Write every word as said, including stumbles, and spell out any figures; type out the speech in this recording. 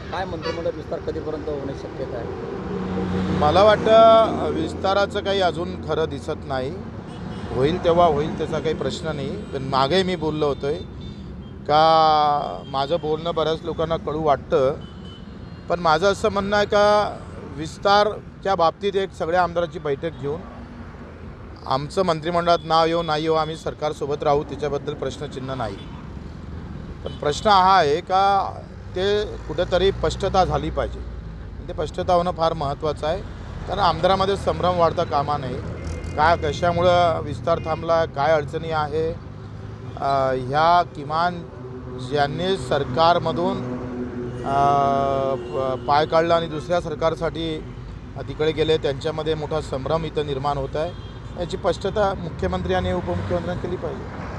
काय मंत्रिमंडळ विस्तार कधीपर्यंत होण्याची शक्यता आहे? मला वाटतं विस्ताराचं काही अजून खरं दिसत नाही. होईल तेव्हा होईल, त्याचा काही प्रश्न नाही. पण मागे मी बोललो होतो आहे का माझं बोलणं बऱ्याच लोकांना कळू वाटतं, पण माझं असं म्हणणं आहे का विस्तारच्या बाबतीत एक सगळ्या आमदारांची बैठक घेऊन आमचं मंत्रिमंडळात नाव येऊ नाही येऊ, आम्ही सरकारसोबत राहू, त्याच्याबद्दल प्रश्नचिन्ह नाही. पण प्रश्न हा आहे का ते कुठेतरी स्पष्टता झाली पाहिजे. ते स्पष्टता होणं फार महत्त्वाचं आहे, कारण आमदारामध्ये संभ्रम वाढता कामा नये. काय कशामुळं विस्तार थांबला, काय अडचणी आहे, ह्या किमान ज्यांनी सरकारमधून पाय काढला आणि दुसऱ्या सरकारसाठी तिकडे गेले त्यांच्यामध्ये मोठा संभ्रम इथं निर्माण होत आहे. याची स्पष्टता मुख्यमंत्री आणि उपमुख्यमंत्र्यांनी केली पाहिजे.